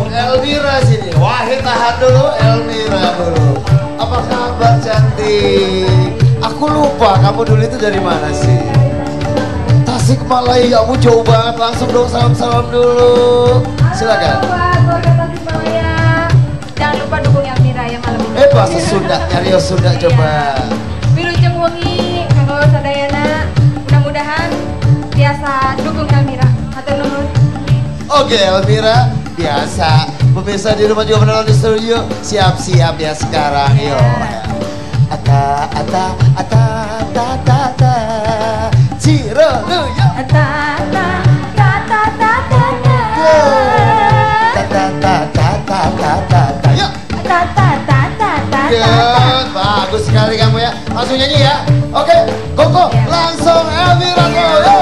Elmira sini. Wahid tahan dulu, Elmira dulu. Apa kabar cantik? Aku lupa kamu dulu itu dari mana sih? Tasikmalaya, kamu jauh banget. Langsung dong salam-salam dulu. Silakan. Keluarga Tasikmalaya. Jangan lupa dukung Elmira ya malam ini. Bahasa Sunda, Aryo Sunda coba. Wilujeng wengi, Kanggo Sadayana. Mudah-mudahan biasa dukung Elmira. Hatur nuhun. Oke Elmira, biasa. Pemirsa di rumah juga menonton di studio. Siap-siap ya sekarang, yo. Ata, ata, ata, ata, ata, ata. Ciro, lu yo. Ata, ata, ata, ata, ata. Ata, ata, ata, ata, ata, ata. Yuk. Ata, ata, ata, ata, ata. Good, bagus sekali kamu ya. Langsung nyanyi ya. Oke, Koko, langsung Elmira go, yo.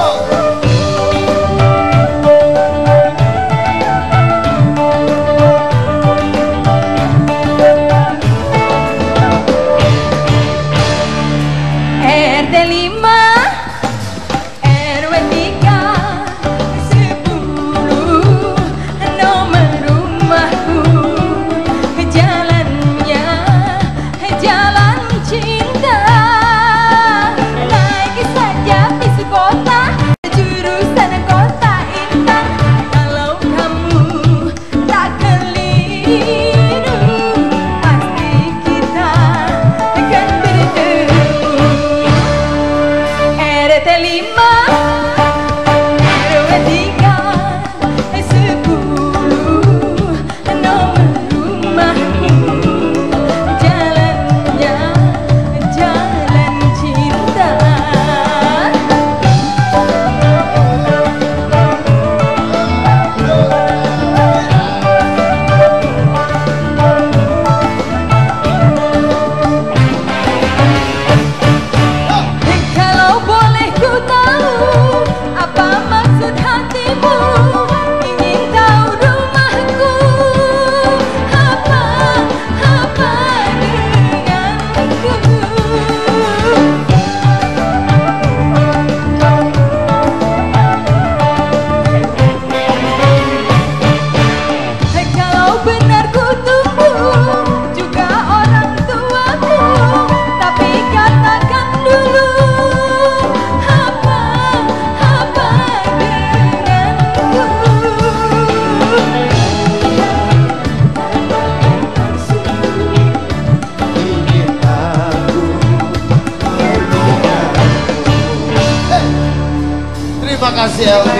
Terima kasih Elvira.